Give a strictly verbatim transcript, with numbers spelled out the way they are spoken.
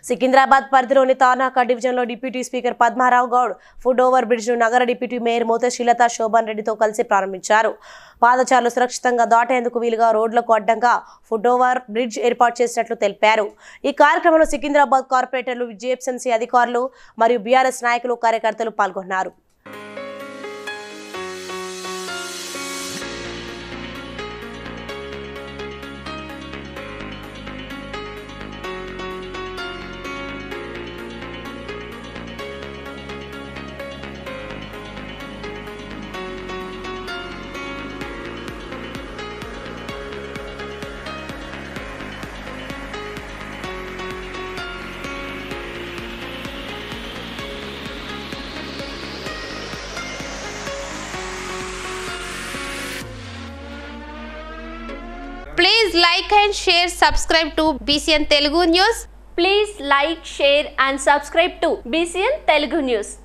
సికింద్రాబాద్ పరిధిలోని తానాక డివిజన్లో deputy speaker Padmarao Goud foot over బ్రిడ్జ్ను నగర డిప్యూటీ మేయర్ మోతశీలత శోభన్ రెడ్డితో కలిసి ప్రారంభించారు. పాదచారులు సురక్షితంగా దాటేందుకు వీలుగా రోడ్లకు అడ్డంగా ఫుట్ ఓవర్ బ్రిడ్జ్ ఏర్పాటు చేసినట్లు తెలిపారు. ఈ కార్యక్రమంలో సికింద్రాబాద్ కార్పొరేటర్లు, జిహెచ్ఎంసీ అధికారులు మరియు బీఆర్ఎస్ నాయకులు, కార్యకర్తలు పాల్గొన్నారు. Please like and share, subscribe to B C N Telugu News. Please like, share and subscribe to B C N Telugu News.